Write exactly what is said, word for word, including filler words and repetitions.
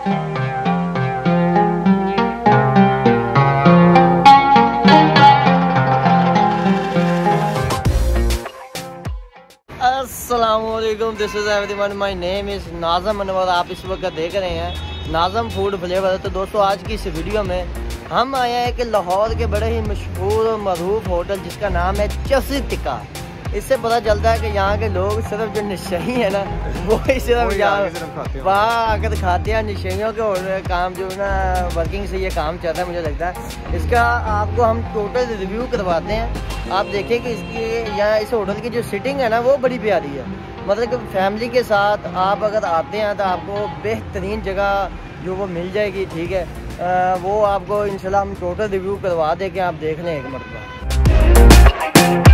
अस्सलामुअलैकुम, this is everyone, my name is Nazam और आप इस वक्त देख रहे हैं नाज़म फूड फ्लेवर। तो दोस्तों, आज की इस वीडियो में हम आए हैं कि लाहौर के बड़े ही मशहूर और मरूफ होटल जिसका नाम है चरसी टिक्का। इससे पता चलता है कि यहाँ के लोग सिर्फ जो निशाई है ना वो ही सिर्फ यहाँ वहाँ आकर खाते हैं। निशाइयों के काम जो है ना वर्किंग से ये काम चलता है मुझे लगता है। इसका आपको हम टोटल रिव्यू करवाते हैं। आप देखें कि इसकी यहाँ इस होटल की जो सिटिंग है ना वो बड़ी प्यारी है। मतलब कि फैमिली के साथ आप अगर आते हैं तो आपको बेहतरीन जगह जो वो मिल जाएगी। ठीक है, आ, वो आपको इंशाल्लाह हम टोटल रिव्यू करवा दें कि आप देख लें एक मरतबा।